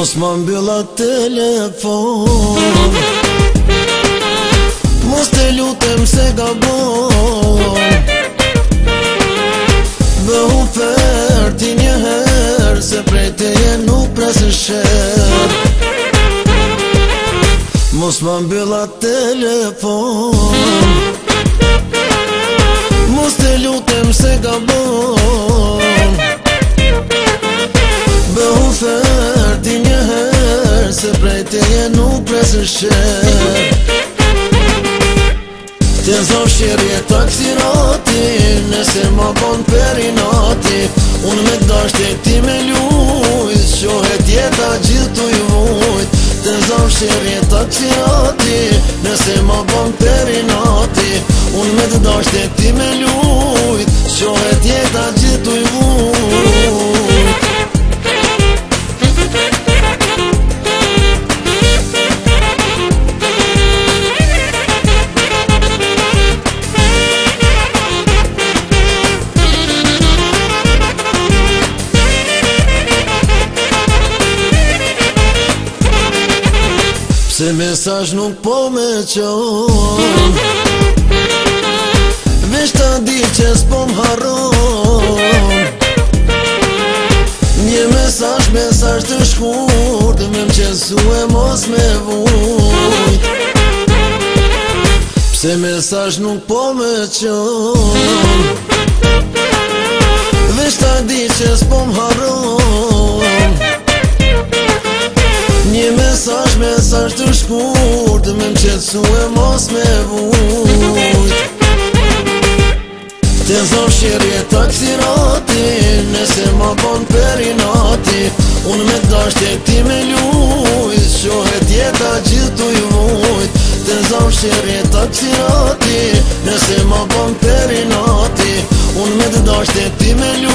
Mos më mbylla telefon, mos te lutem se gabon. Bëhu ferti njëherë, se prej teje nuk presë sher. Mos më mbylla telefon, mos te lutem se gabon. Bëhu ferti njëherë, se prej teje nuk presë sher. Të zoshirje taksirati, nëse ma bon perinati. Unë me dashte ti me lujt, shohet jeta gjithë tu i vujt. Të zoshirje taksirati, nëse ma bon perinati. Unë me dashte ti me lujt, shohet jeta gjithë tu i vujt. Se mesazh nuk po me qon, veç ta di që s'po m'harron. Një mesazh të shkurt, me m'qesu e mos me vujt. Pse mesazh nuk po me qon, veç ta di që s'po m'harron. Një mesazh të shkurt, me m'qesu e mos me vujt. Të zoshirje taksirati, nëse ma bon perinati. Unë me dashte ti me lujt, shohet jeta gjithë tu i vujt. Të zoshirje taksirati, nëse ma bon perinati. Unë me dashte ti me lujt.